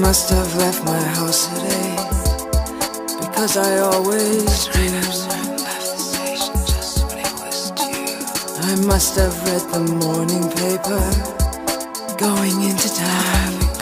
must have left my house at 8, because I always do. I must have read the morning paper going into town.